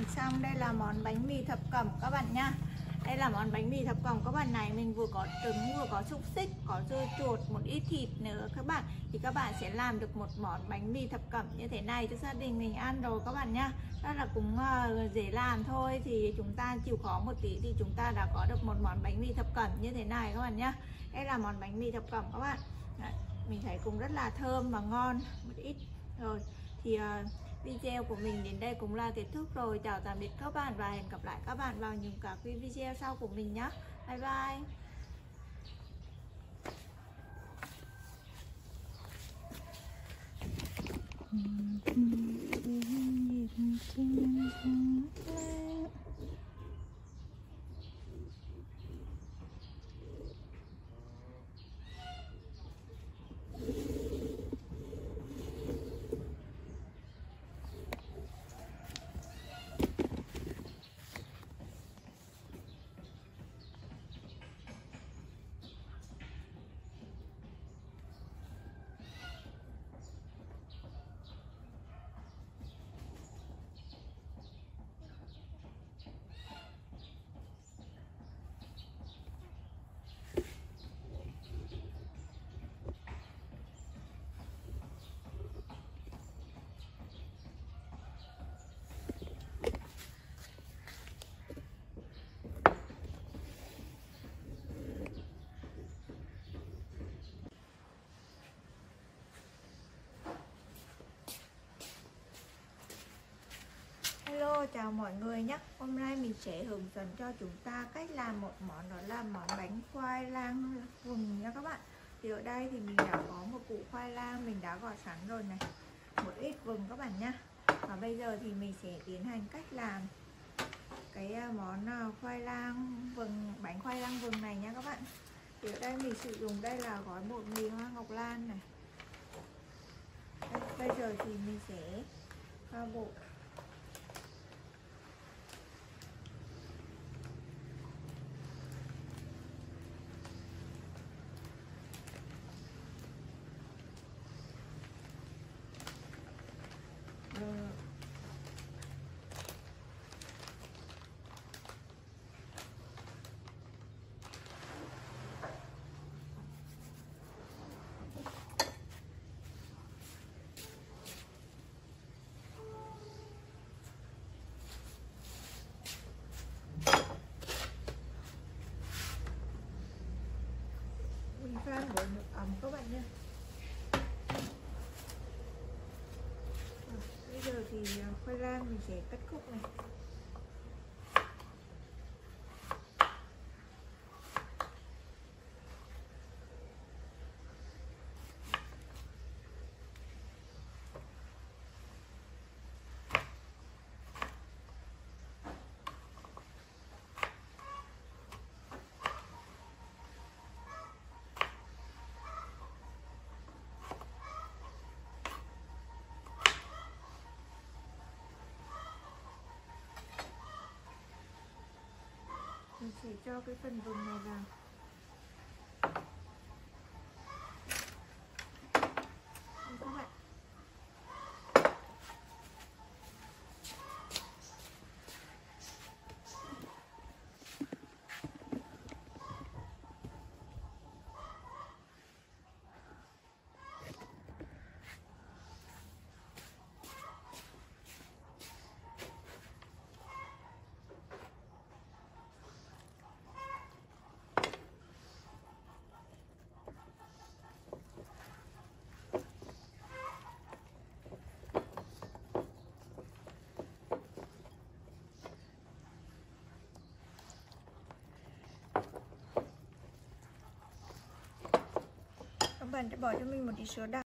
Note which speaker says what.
Speaker 1: xong. Đây là món bánh mì thập cẩm các bạn nha. Đây là món bánh mì thập cẩm các bạn này. Mình vừa có trứng, vừa có xúc xích, có dưa chuột, một ít thịt nữa các bạn. Thì các bạn sẽ làm được một món bánh mì thập cẩm như thế này cho gia đình mình ăn rồi các bạn nha. Đó là cũng dễ làm thôi. Thì chúng ta chịu khó một tí thì chúng ta đã có được một món bánh mì thập cẩm như thế này các bạn nha. Đây là món bánh mì thập cẩm các bạn. Đấy, mình thấy cũng rất là thơm và ngon một ít rồi. Thì video của mình đến đây cũng là kết thúc rồi. Chào tạm biệt các bạn và hẹn gặp lại các bạn vào những các video sau của mình nhé. Bye bye. Hello, chào mọi người nhé. Hôm nay mình sẽ hướng dẫn cho chúng ta cách làm một món, đó là món bánh khoai lang vừng nha các bạn. Thì ở đây thì mình đã có một củ khoai lang mình đã gọt sẵn rồi này, một ít vừng các bạn nhé. Và bây giờ thì mình sẽ tiến hành cách làm cái món khoai lang vừng, bánh khoai lang vừng này nha các bạn. Thì ở đây mình sử dụng đây là gói bột mì hoa ngọc lan này. Bây giờ thì mình sẽ pha bột. Mình pha bột nước ấm các bạn nhé. Bây giờ thì khoai lang mình sẽ cắt khúc này. Mình sẽ cho cái phần vừng này vào. Các bạn. Các bạn sẽ bỏ cho mình một tí sữa đặc.